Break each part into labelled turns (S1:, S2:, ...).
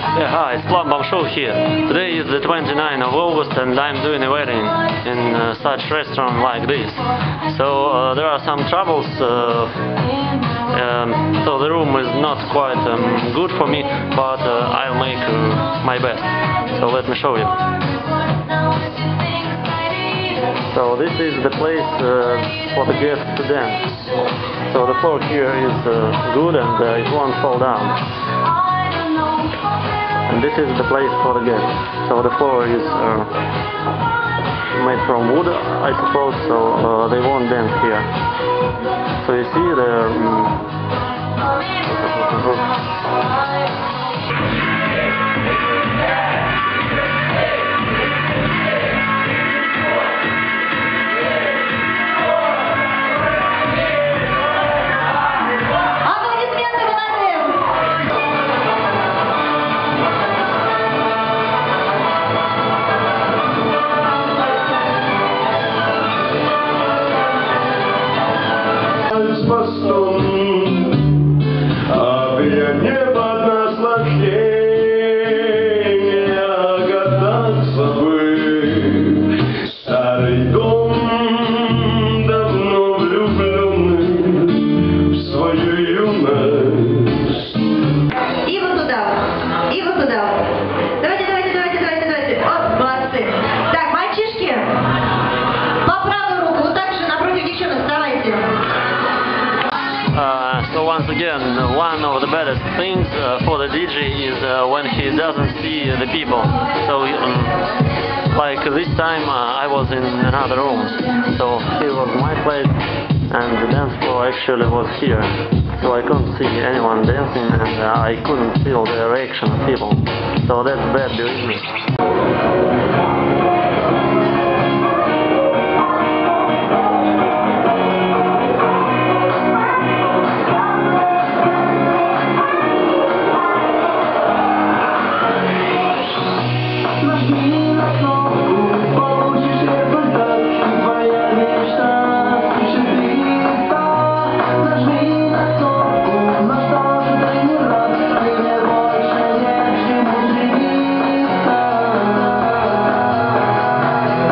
S1: Yeah, hi, it's Plumbum Show here. Today is the 29th of August and I'm doing a wedding in such restaurant like this. So there are some troubles, so the room is not quite good for me, but I'll make my best. So let me show you. So this is the place for the guests to dance. So the floor here is good and it won't fall down. And this is the place for the guests. So the floor is made from wood, I suppose, so they won't dance here. So you see
S2: с постом, объять небо наслаждения, гадаться бы, старый дом, давно влюбленный в свою юность.
S3: И вот туда, и вот туда. Давайте. Вот, молодцы. Так, мальчишки, по правую руку, вот так же напротив девчонок вставайте.
S1: So once again, one of the baddest things for the DJ is when he doesn't see the people. So like this time I was in another room, so here was my place and the dance floor actually was here. So I couldn't see anyone dancing and I couldn't feel the reaction of people. So that's bad, believe me.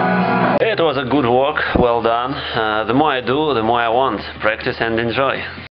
S1: It was a good work, well done. The more I do, the more I want. Practice and enjoy.